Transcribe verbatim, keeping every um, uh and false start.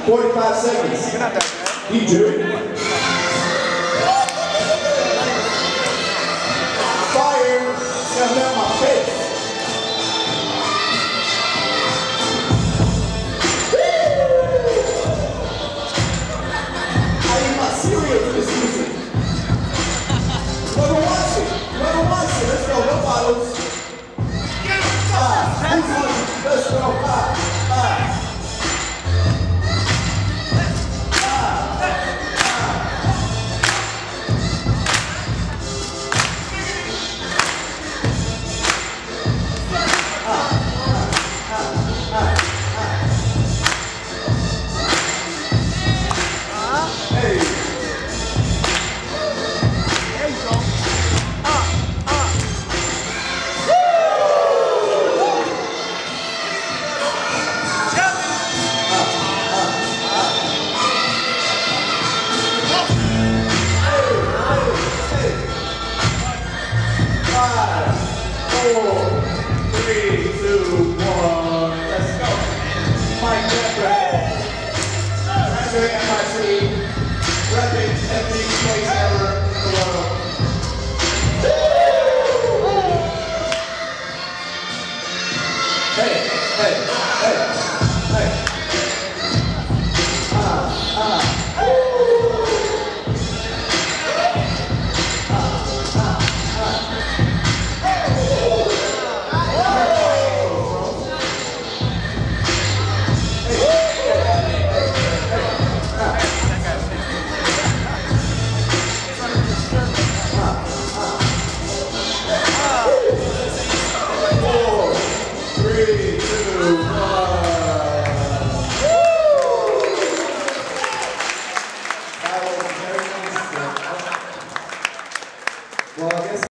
forty-five seconds. You do. Fire. It's gonna melt my face. I eat my cereal to this music. Whoever wants it. Whoever wants it. Let's go. No bottles. Five. Who's hungry? Let's go. Five. Five. Four, three, two, one, let's go. Mike Deborah, graduate M I T, repping every place ever in the world. Hey, hey, hey, hey. Ah, ah. Three, two, one. That was very nice. Well, I guess.